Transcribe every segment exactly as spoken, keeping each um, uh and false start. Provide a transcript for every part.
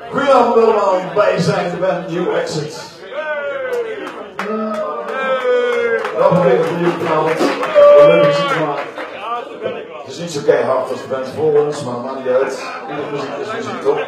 Goedenavond allemaal, wij zijn de band New Exit. Welkom weer voor jullie vanavond. Leuk muziek te maken. Het is niet zo keihard als de band voor ons, maar het maakt niet uit. Iedere muziek is muziek, toch?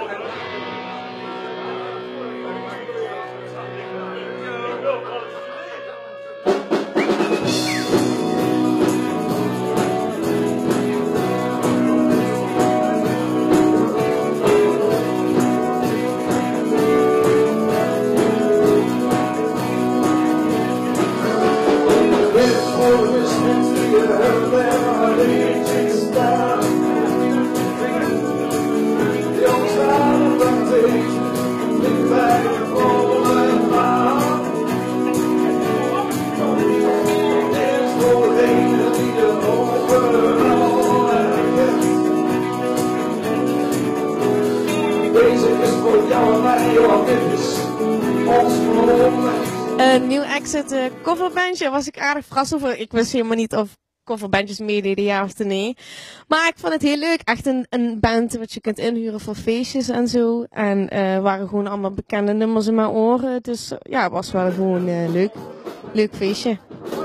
Een New Exit uh, coverbandje, was ik aardig verrast over. Ik wist helemaal niet of coverbandjes meededen, ja of nee. Maar ik vond het heel leuk. Echt een, een band wat je kunt inhuren voor feestjes en zo. En uh, waren gewoon allemaal bekende nummers in mijn oren. Dus uh, ja, het was wel gewoon uh, leuk. Leuk feestje.